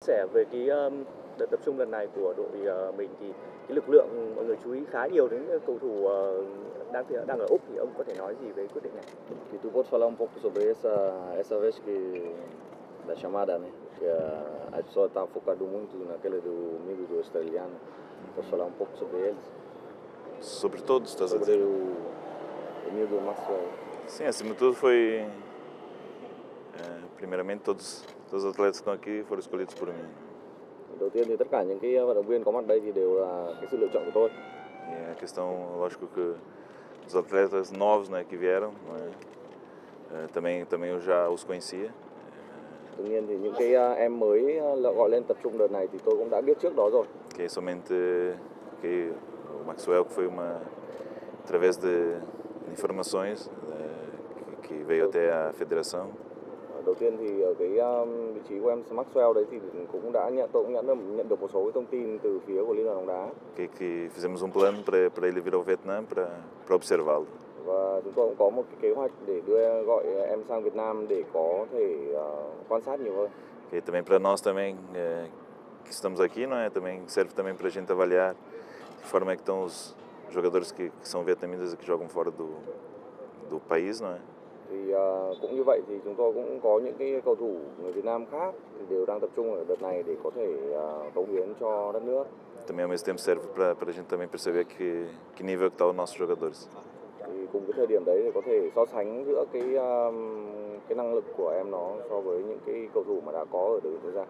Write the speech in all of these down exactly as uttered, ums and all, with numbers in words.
sẻ về cái, ờm, đợt tập trung lần này của đội, ờ, mình thì cái lực lượng mọi người chú ý khá nhiều đến cầu thủ, ờ, đang đang ở Úc, thì ông có thể nói gì về quyết định này? Que tu pode falar um pouco sobre essa essa vez que da chamada, né? Que a, a pessoa está focado muito naquele do amigo do australiano. Podes falar um pouco sobre eles? Sobre todos, estás a Sobre dizer? o, o amigo Maxwell. Sim, acima de tudo foi, eh, primeiramente, todos, todos os atletas que estão aqui foram escolhidos por mim. Đầu tiên thì tất cả những cái vận động viên có mặt đây thì đều là cái sự lựa chọn của tôi. E a questão, lógico que os atletas novos, né, que vieram, não é? Eh, também, também eu já os conhecia. Tự nhiên thì những cái uh, em mới uh, gọi lên tập trung đợt này thì tôi cũng đã biết trước đó rồi. Que somente que o Maxwell, que foi uma através de informações eh, que, que veio até a federação. Đầu tiên thì ở cái um, vị trí của em Maxwell đấy thì cũng đã nhận tôi cũng nhận được, nhận được một số cái thông tin từ phía của Liên đoàn bóng đá. Que, que fizemos um plano para para ele vir ao Vietnã para para observá-lo. Và chúng tôi cũng có một cái kế hoạch để đưa gọi em sang Việt Nam để có thể uh, quan sát nhiều hơn. Que também para nós também eh, que estamos aqui, não é? Também serve também para a gente avaliar de que forma é que estão os jogadores que, que são vietnamitas e que jogam fora do do país, não é? Thì uh, cũng như vậy thì chúng tôi cũng có những cái cầu thủ người Việt Nam khác thì đều đang tập trung ở đợt này để có thể uh, cống hiến cho đất nước. Também ao mesmo tempo serve para para a gente também perceber que que nível que estão os nossos jogadores. Thì cùng cái thời điểm đấy thì có thể so sánh giữa cái um, cái năng lực của em nó so với những cái cầu thủ mà đã có ở đội tuyển quốc gia.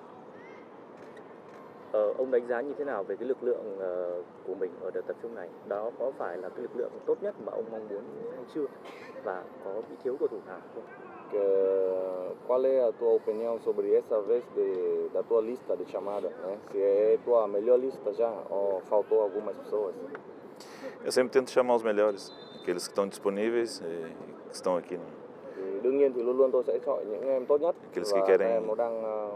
Ờ, ông đánh giá như thế nào về cái lực lượng uh, của mình ở đợt tập trung này? Đó có phải là cái lực lượng tốt nhất mà ông mong muốn hay chưa? Và có bị thiếu cầu thủ nào không? Que, qual é a tua opinião sobre essa vez de, da tua lista de chamada, né? Se é tua melhor lista já ou faltou algumas pessoas? Eu sempre tento chamar os melhores, aqueles que estão disponíveis e que estão aqui. Não é? Thì đương nhiên thì luôn luôn tôi sẽ chọn những em tốt nhất Aqueles và que các querem em nó đang uh,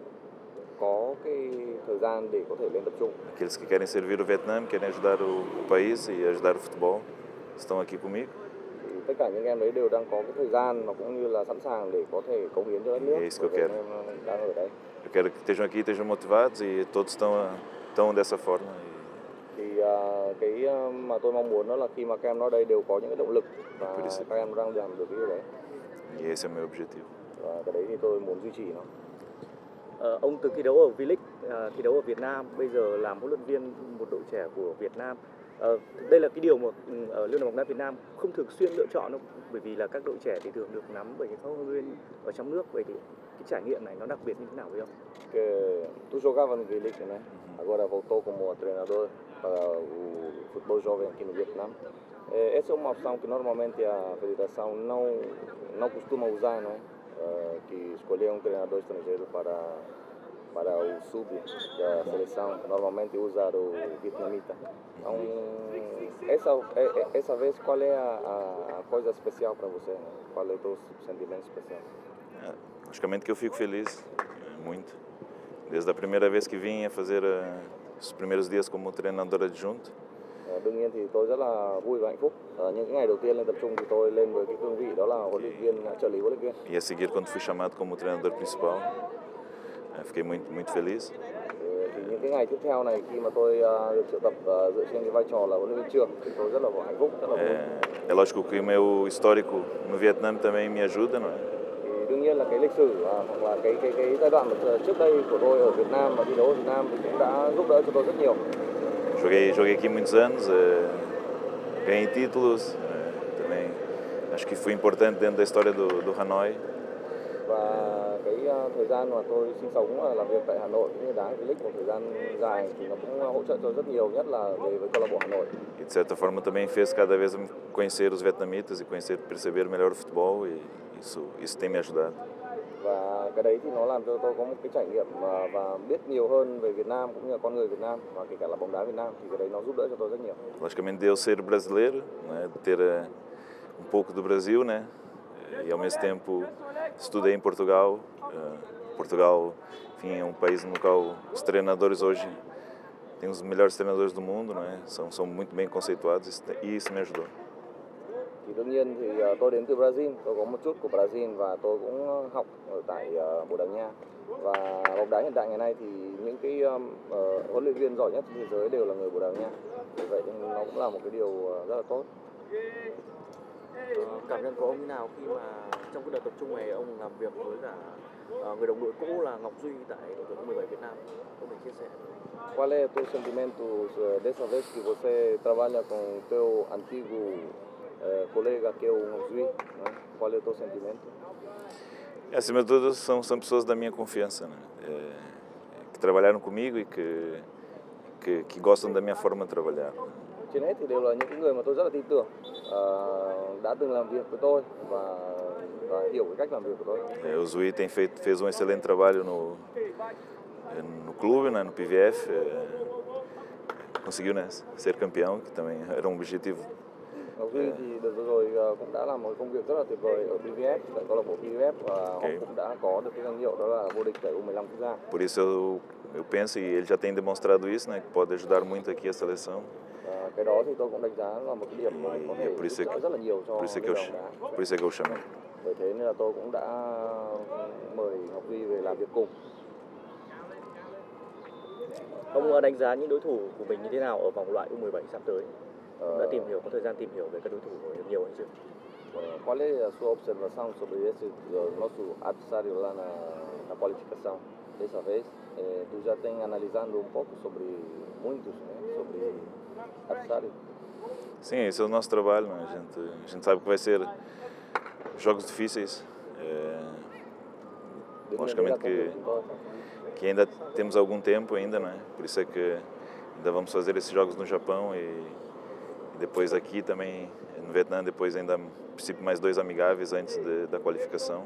có cái thời gian để có thể lên tập trung. Aqueles que querem servir o Vietnã, querem ajudar o país e ajudar o futebol, estão aqui comigo. Thì tất cả những em đấy đều đang có cái thời gian và cũng như là sẵn sàng để có thể cống hiến cho đất nước. É isso que eu quero. Em đang ở đây. Eu quero que estejam aqui, estejam motivados e todos estão a- estão dessa forma. Thì uh, cái uh, mà tôi mong muốn đó là khi mà các em nó đây đều có những cái động lực và các em đang làm được cái điều đấy. E esse é o meu objetivo. Và cái đấy thì tôi muốn duy trì nó. Ờ, ông từng thi đấu ở V-League, uh, thi đấu ở Việt Nam, bây giờ làm huấn luyện viên một đội trẻ của Việt Nam. Ờ, đây là cái điều mà ừ, ở Liên đoàn bóng đá Việt Nam không thường xuyên lựa chọn đâu, bởi vì là các đội trẻ thì thường được nắm bởi những huấn luyện viên ở trong nước. Vậy thì cái trải nghiệm này nó đặc biệt như thế nào với ông? Que tu jogava no V-League, né? Agora voltou como treinador para o futebol jovem aqui no Vietnã. Eh, essa é uma opção que normalmente a federação não não costuma usar, não é? Uh, que escolher um treinador estrangeiro para para o sub da seleção, normalmente usa o vietnamita. Então, essa essa vez qual é a, a coisa especial para você? Né? Qual é o teu sentimento especial? É, logicamente que eu fico feliz, muito. Desde a primeira vez que vim a fazer uh, os primeiros dias como treinador adjunto. Đương nhiên thì tôi rất là vui và hạnh phúc. Ở những ngày đầu tiên lên tập trung thì tôi lên với cái cương vị đó là huấn luyện viên, trợ lý huấn luyện viên. E a seguir, quando fui chamado como treinador principal, uh, fiquei muito muito feliz. Thì những cái ngày tiếp theo này khi mà tôi uh, được triệu tập uh, dựa trên cái vai trò là huấn luyện viên trưởng thì tôi rất là hạnh phúc, rất là vui. É, é lógico que o meu histórico no Vietnã também me ajuda, não é? Thì đương nhiên là cái lịch sử uh, hoặc là cái cái cái giai đoạn mà trước đây của tôi ở Việt Nam và thi đấu ở Việt Nam thì cũng đã giúp đỡ cho tôi rất nhiều. Joguei, joguei aqui muitos anos, uh, ganhei títulos, uh, também acho que fui importante dentro da história do, do Hanoi. Và cái uh, thời gian mà tôi sinh sống và làm việc tại Hà Nội cũng như đá V-League một thời gian dài thì nó cũng hỗ trợ cho rất nhiều, nhất là về với câu lạc bộ Hà Nội. E de certa forma também fez cada vez me conhecer os vietnamitas e conhecer, perceber melhor o futebol e isso, isso tem me ajudado. Và cái đấy thì nó làm cho tôi có một cái trải nghiệm và, và biết nhiều hơn về Việt Nam cũng như là con người Việt Nam và kể cả là bóng đá Việt Nam thì cái đấy nó giúp đỡ cho tôi rất nhiều. Logicamente de eu ser brasileiro, né, de ter uh, um pouco do Brasil, né, e ao mesmo tempo estudei em Portugal. Uh, Portugal, enfim, é um país no qual os treinadores hoje têm os melhores treinadores do mundo, não é? São são muito bem conceituados e isso me ajudou. Thì đương nhiên thì uh, tôi đến từ Brazil, tôi có một chút của Brazil và tôi cũng học ở tại uh, Bồ Đào Nha. Và bóng đá hiện tại ngày nay thì những cái um, uh, huấn luyện viên giỏi nhất trên thế giới đều là người Bồ Đào Nha. Vì vậy nên nó cũng là một cái điều uh, rất là tốt. Ờ, cảm nhận của ông như nào khi mà trong cái đợt tập trung này ông làm việc với cả uh, người đồng đội cũ là Ngọc Duy tại đội tuyển u mười bảy Việt Nam, ông thể chia sẻ. Qual é o teu sentimento uh, dessa vez que você trabalha com o teu antigo uh, colega que é o Ngọc Duy? Né? Qual é o teu sentimento? Acima de tudo, são, são pessoas da minha confiança, né? É, que trabalharam comigo e que, que, que gostam da minha forma de trabalhar. Trên hết thì đều là những người mà tôi rất là tin tưởng, uh, đã từng làm việc với tôi và, và hiểu cái cách làm việc của tôi. É, o Zui tem feito, fez um excelente trabalho no, no clube, né, no P V F. É, conseguiu, né, ser campeão, que também era um objetivo. Ngọc Duy thì đợt vừa rồi cũng đã làm một công việc rất là tuyệt vời ở pê vê ép, tại câu lạc bộ pê vê ép, và họ Okay. cũng đã có được cái danh hiệu đó là vô địch tại u mười lăm quốc gia. Por isso eu, eu penso, e ele já tem demonstrado isso, né, que pode ajudar muito aqui a seleção. Và cái đó thì tôi cũng đánh giá là một cái điểm mà có thể Por isso giúp é đỡ rất là nhiều cho por isso é que liên eu, đoàn bóng đá. por isso é que eu chamei. Bởi thế nên là tôi cũng đã mời Ngọc Duy về làm việc cùng. Ông đánh giá những đối thủ của mình như thế nào ở vòng loại u mười bảy sắp tới? Ờ, Đã tìm hiểu, có thời gian tìm hiểu về các đối thủ nhiều hay chưa? Qual é a sua observação sobre esse uh, nosso adversário lá na, na qualificação? Dessa vez, eh, tu já tem analisando um pouco sobre muitos, né? Sobre adversário. Sim, esse é o nosso trabalho, né? a, gente, a gente sabe que vai ser jogos difíceis. É, logicamente que, que ainda temos algum tempo ainda, não é? Por isso é que ainda vamos fazer esses jogos no Japão e, e depois aqui também no Vietnã, depois ainda a princípio mais dois amigáveis antes de, da qualificação.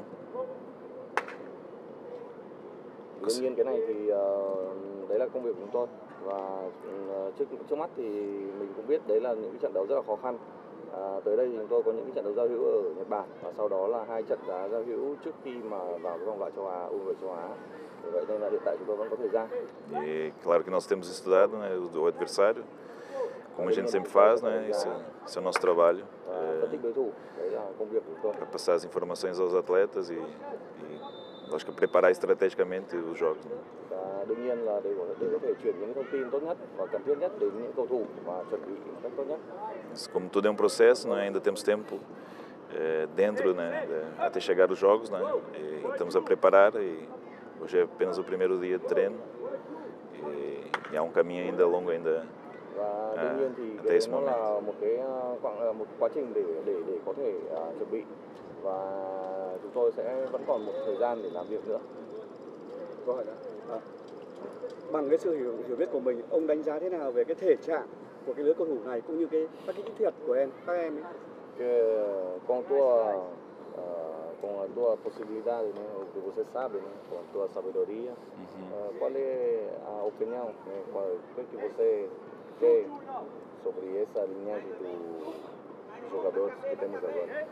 Đương nhiên cái này thì uh, đấy là công việc của chúng tôi, và uh, trước trước mắt thì mình cũng biết đấy là những cái trận đấu rất là khó khăn. À, tới đây thì chúng tôi có những cái trận đấu giao hữu ở Nhật Bản, và sau đó là hai trận đá giao hữu trước khi mà vào cái vòng loại châu Á, u mười bảy châu Á. Vì vậy nên là hiện tại chúng tôi vẫn có thời gian. E claro que nós temos estudado, né, o adversário, como a gente sempre faz, né, esse, esse é o nosso trabalho. Và phân tích đối thủ, đấy là công việc của chúng tôi. Para passar as informações aos atletas e, e lógico, preparar estrategicamente os jogos. Né? Và đương nhiên là để có, để có thể chuyển những thông tin tốt nhất và cần thiết nhất đến những cầu thủ và chuẩn bị một cách tốt nhất. Como tudo é um processo, não é? Ainda temos tempo eh, dentro, né, de, até chegar os jogos, né? E estamos a preparar e hoje é apenas o primeiro dia de treino e, e há um caminho ainda longo ainda. Và đương nhiên thì até cái esse nó momento. là một cái quãng một quá trình để để để có thể uh, chuẩn bị, và chúng tôi sẽ vẫn còn một thời gian để làm việc nữa. Câu hỏi đó. À, bằng cái sự hiểu, hiểu biết của mình, ông đánh giá thế nào về cái thể trạng của cái lứa cầu thủ này cũng như cái các cái kỹ thuật của em, các em ấy? Que, com tua uh, com a tua possibilidade, né, o que você sabe, né, com a tua sabedoria, uh, qual é a opinião, né, qual, o que você vê sobre essa linhagem dos jogadores que temos agora?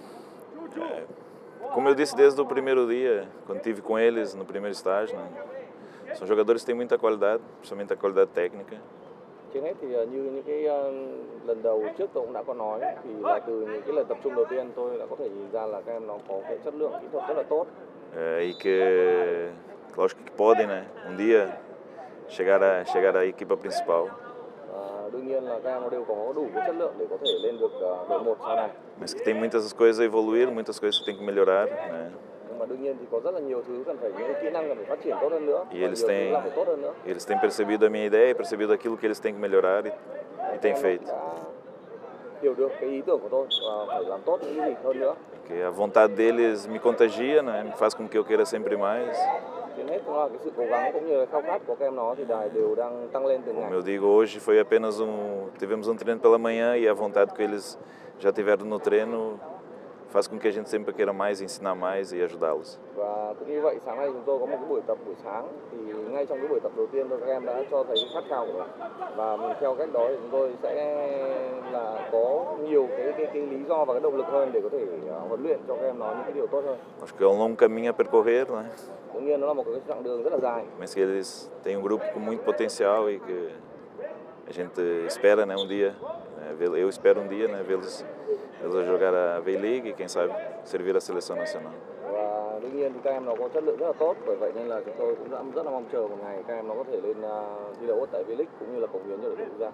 É, como eu disse desde o primeiro dia, quando estive com eles no primeiro estágio, né, são jogadores que têm muita qualidade, principalmente a qualidade técnica. Trên hết thì như những cái uh, lần đầu trước tôi cũng đã có nói, thì là từ những cái lần tập trung đầu tiên tôi đã có thể nhìn ra là các em nó có cái chất lượng kỹ thuật rất là tốt. É, e que, lógico que podem, né, um dia chegar a chegar à equipa principal. Uh, đương nhiên là các em nó đều có đủ cái chất lượng để có thể lên được uh, đội một sau này. Mas que tem muitas coisas a evoluir, muitas coisas que tem que melhorar, né? Nhưng mà đương nhiên thì có rất là nhiều thứ cần phải, những kỹ năng cần phải phát triển tốt hơn nữa, E và eles nhiều thứ têm, là phải tốt hơn nữa. eles têm percebido a minha ideia, percebido aquilo que eles têm que melhorar e, e têm feito. Đã hiểu được cái ý tưởng của tôi và phải làm tốt những cái gì hơn nữa. Que a vontade deles me contagia, né? Me faz com que eu queira sempre mais. Trên hết là cái sự cố gắng cũng như là khao khát của các em nó thì đài đều đang tăng lên từng Como ngày. eu digo, hoje foi apenas um, tivemos um treino pela manhã e a vontade que eles já tiveram no treino faz com que a gente sempre queira mais, ensinar mais e ajudá-los. Và cũng như vậy, sáng nay chúng tôi có một cái buổi tập buổi sáng, thì ngay trong cái buổi tập đầu tiên thôi các em đã cho thấy cái khát khao của mình, và mình theo cách đó thì chúng tôi sẽ là có nhiều cái cái, cái lý do và cái động lực hơn để có thể uh, huấn luyện cho các em nó những cái điều tốt hơn. Acho que é um longo caminho a percorrer, não é? Đương nhiên nó là một cái chặng đường rất là dài. Mas que eles têm um grupo com muito potencial e que a gente espera, né, um dia, né, vê- eu espero um dia, né, vê-los eles a jogar a V-League e quem sabe servir a seleção nacional. Và đương nhiên thì các em nó có chất lượng rất là tốt, bởi vậy nên là chúng tôi cũng đã rất là mong chờ một ngày các em nó có thể lên uh, thi đấu tại V-League cũng như là cống hiến cho đội tuyển quốc gia.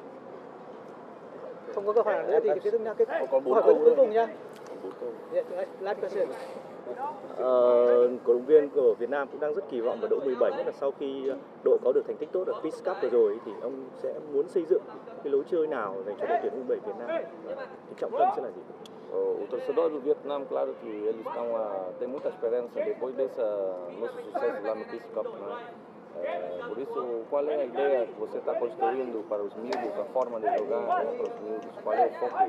Không có câu hỏi nào nữa thì kết thúc nhá. Kết Còn bốn hỏi câu cuối nữa. cùng nhá. Bốn câu. Yeah, last question. Ờ, cổ động viên của Việt Nam cũng đang rất kỳ vọng vào đội mười bảy, nhất là sau khi đội có được thành tích tốt ở Peace Cup vừa rồi thì ông sẽ muốn xây dựng cái lối chơi nào dành cho đội tuyển u mười bảy Việt Nam? Thì trọng tâm sẽ là gì? O torcedor do Vietnã, claro que eles estão a tem muita esperança depois dessa nosso sucesso lá no Peace Cup, né? É, por isso, qual é a ideia que você está construindo para os miúdos, a forma de jogar, né, para os miúdos, qual é o foco?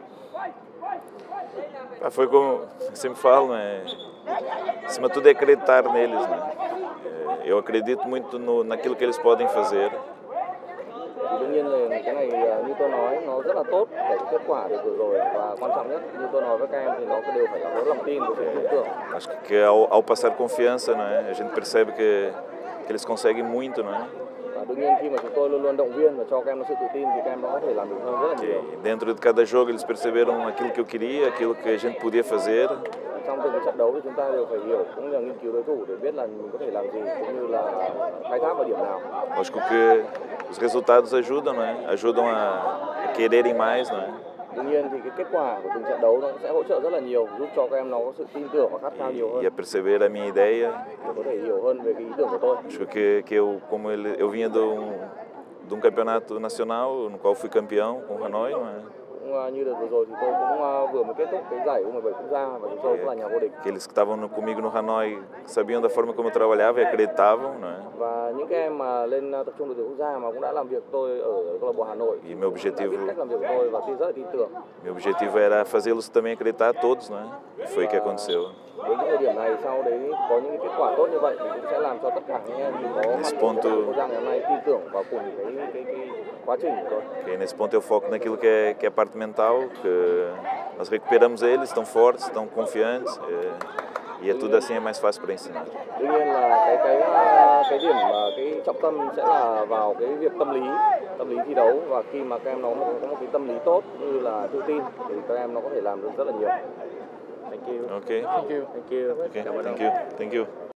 Ah, foi como eu sempre falo, né? Acima de tudo é acreditar neles, né? É, eu acredito muito no, naquilo que eles podem fazer. Thì đương nhiên là cái này như tôi nói nó rất là tốt cái kết quả được vừa rồi, và quan trọng nhất như tôi nói với các em thì nó đều phải là có lòng tin và sự tin tưởng. Acho que ao, ao passar confiança, não é? A gente percebe que, que eles conseguem muito, não é? Và đương nhiên khi mà chúng tôi luôn luôn động viên và cho các em nó sự tự tin thì các em nó có thể làm được hơn rất là nhiều. E dentro de cada jogo eles perceberam aquilo que eu queria, aquilo que a gente podia fazer. Trong từng cái trận đấu thì chúng ta đều phải hiểu cũng như là nghiên cứu đối thủ để biết là mình có thể làm gì cũng như là khai thác vào điểm nào. Acho que os resultados ajudam, não é? Ajudam a, a quererem mais, não é? Đương nhiên thì cái kết quả của từng trận đấu nó sẽ hỗ trợ rất là nhiều, giúp cho các em nó có sự tin tưởng và khát khao nhiều hơn. E a perceber a minha ideia. Để có thể hiểu hơn về cái ý tưởng của tôi. Acho que, que eu, como ele, eu vinha de um, de um campeonato nacional, no qual fui campeão com o Hanoi, não é? Cũng như đợt vừa rồi thì tôi cũng vừa mới kết thúc cái giải u mười bảy quốc gia và chúng tôi cũng là nhà vô địch. Aqueles que estavam no, comigo no Hanoi sabiam da forma como eu trabalhava e acreditavam, não é? Và những cái em mà lên tập trung đội tuyển quốc gia mà cũng đã làm việc tôi ở câu lạc bộ Hà Nội. E meu objetivo, biết cách làm việc của tôi và tin rất là tin tưởng. meu objetivo era fazê-los também acreditar todos, não é? E foi o que aconteceu. Đến cái thời điểm này sau đấy có những cái kết quả tốt như vậy thì cũng sẽ làm cho tất cả những em có mặt ở quốc gia ngày hôm nay tin tưởng vào cùng cái cái cái quá trình của tôi. Okay, nesse ponto eu foco naquilo que é, que é a parte mental, que nós recuperamos eles, estão fortes, estão confiantes, e, e é tudo assim é mais fácil para ensinar. Đương nhiên là cái cái cái điểm mà cái trọng tâm sẽ là vào cái việc tâm lý, tâm lý thi đấu, và khi mà các em nó có một cái tâm lý tốt như là tự tin thì các em nó có thể làm được rất là nhiều. Thank you. Okay? Thank you. Thank you. Okay, Cảm ơn ông. thank you. Thank you.